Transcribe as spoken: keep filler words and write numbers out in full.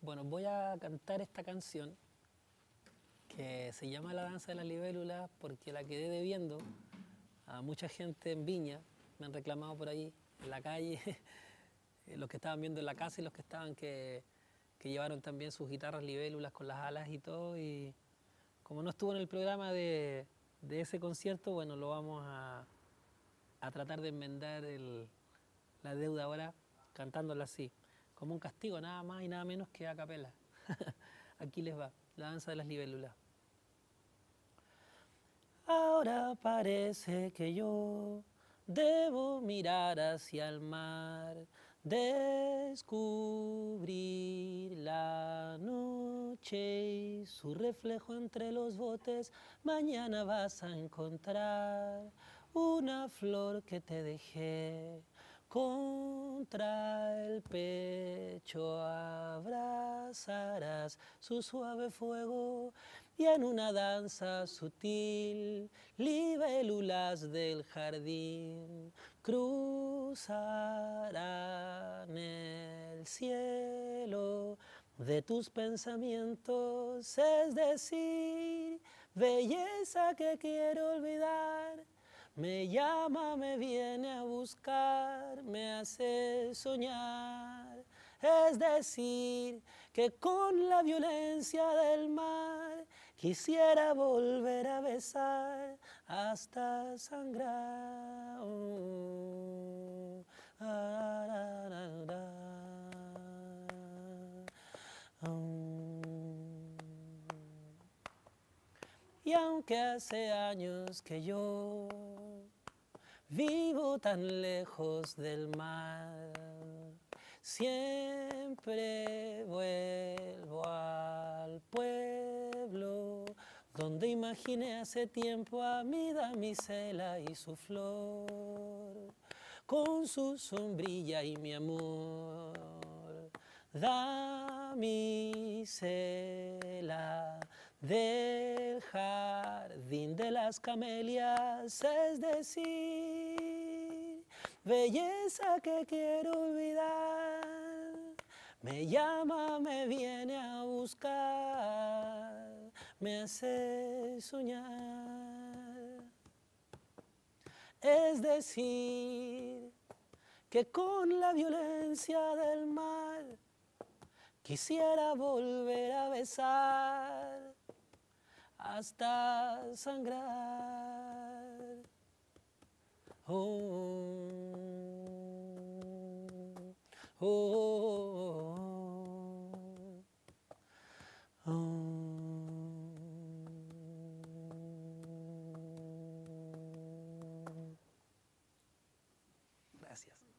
Bueno, voy a cantar esta canción que se llama La danza de las libélulas porque la quedé debiendo a mucha gente en Viña. Me han reclamado por ahí, en la calle, los que estaban viendo en la casa y los que estaban que, que llevaron también sus guitarras libélulas con las alas y todo. Y como no estuvo en el programa de, de ese concierto, bueno, lo vamos a, a tratar de enmendar el, la deuda ahora cantándola así, como un castigo, nada más y nada menos que a capela. Aquí les va, la danza de las libélulas. Ahora parece que yo debo mirar hacia el mar, descubrir la noche y su reflejo entre los botes. Mañana vas a encontrar una flor que te dejé contra el pecho, abrazarás su suave fuego y en una danza sutil libélulas del jardín cruzarán el cielo de tus pensamientos, es decir, belleza que quiero olvidar. Me llama, me viene a buscar, me hace soñar. Es decir, que con la violencia del mar quisiera volver a besar hasta sangrar. Oh, ah, ah, ah, ah, oh. Y aunque hace años que yo vivo tan lejos del mar, siempre vuelvo al pueblo donde imaginé hace tiempo a mi damisela y su flor, con su sombrilla y mi amor. Damisela del jardín de las camelias, es decir, belleza que quiero olvidar. Me llama, me viene a buscar, me hace soñar. Es decir, que con la violencia del mar quisiera volver a besar hasta sangrar. Oh, oh, oh, oh, oh. Gracias.